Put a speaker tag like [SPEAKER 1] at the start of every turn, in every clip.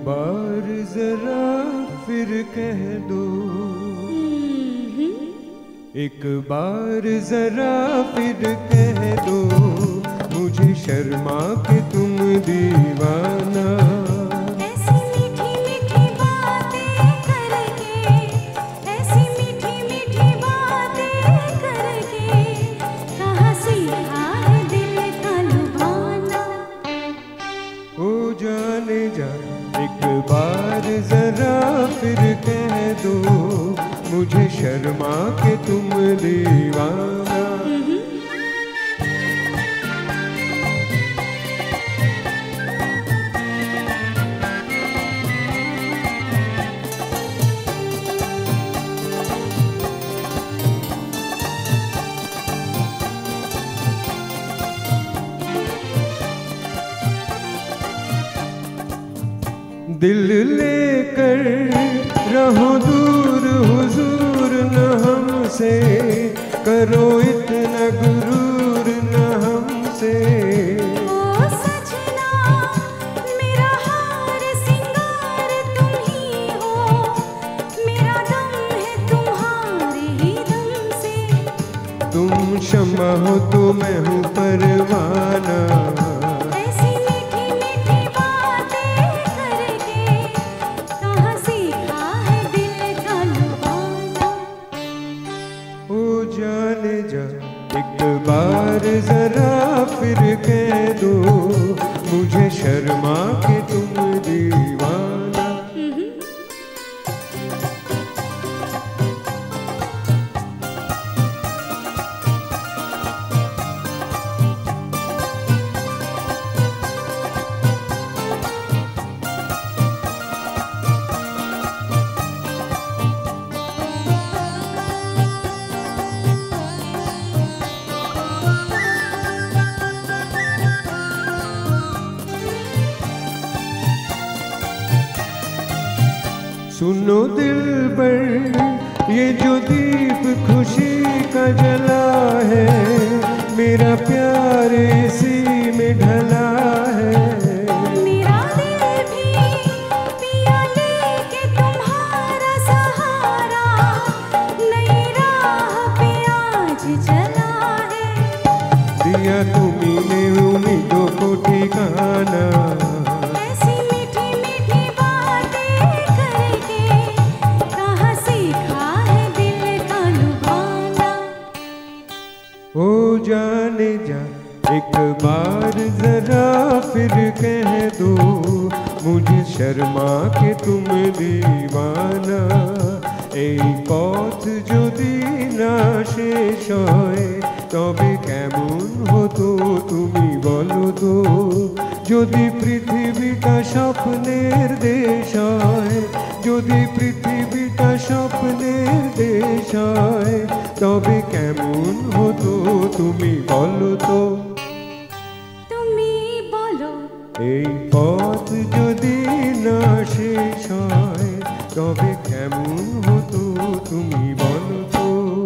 [SPEAKER 1] बार जरा फिर कह दो, एक बार जरा फिर कह दो, मुझे शर्मा के तुम दीवाना।
[SPEAKER 2] ऐसी मीठी मीठी बातें करके, ऐसी मीठी मीठी बातें करके, कहाँ सीखा है दिल का लुभाना।
[SPEAKER 1] ओ जाने जा, एक बार जरा फिर कह दो, मुझे शर्मा के तुम दीवाना। दिल लेकर रहो दूर हुजूर न हमसे, करो इतना गुरूर न हमसे।
[SPEAKER 2] ओ सजना मेरा हार सिंगार तुम ही हो, मेरा दम है तुम्हारे ही दम से।
[SPEAKER 1] तुम शम्मा हो तो मैं हूँ परवाना। जाने जा, एक बार जरा फिर कह दो, मुझे शर्मा के तुम दीवाना। सुनो दिलबर, ये जो दीप खुशी का जला है, मेरा प्यार इसी में ढला है।
[SPEAKER 2] मेरा दिल भी पिया लेके तुम्हारा सहारा, नई राह पे आज चला है।
[SPEAKER 1] दिया तुम्ही ने उम्मीदों को ठिकाना। ओ जाने जा, एक बार जरा फिर कह दो, मुझे शर्मा के तुम दीवाना। এই পথ যদি না শেষ হয়, তবে কেমন হতো তুমি বলো তো। যদি পৃথিবীটা স্বপ্নের দেশ হয়, যদি পৃথিবীটা স্বপ্নের দেশ হয়, তবে কেমন হতো তুমি বলো তো।
[SPEAKER 2] তুমি বলো।
[SPEAKER 1] এই পথ যদি না শেষ হয়, তবে কেমন হতো তুমি বলো তো।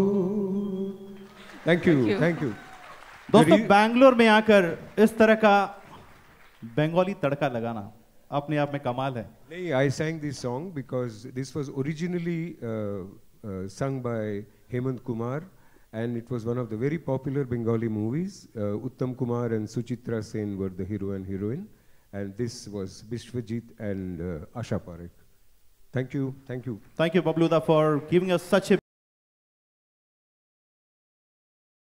[SPEAKER 1] Thank you, thank you.
[SPEAKER 3] दोस्तों, बैंगलोर में आकर इस तरह का बंगाली तड़का लगाना अपने आप में कमाल है।
[SPEAKER 1] नहीं, I sang this song because this was originally sung by Hemant Kumar, and it was one of the very popular Bengali movies. Uttam Kumar and Suchitra Sen were the hero and heroine, and this was Bishwajit and Asha Parekh. Thank you, thank you.
[SPEAKER 3] Thank you, Babluda, for giving us such a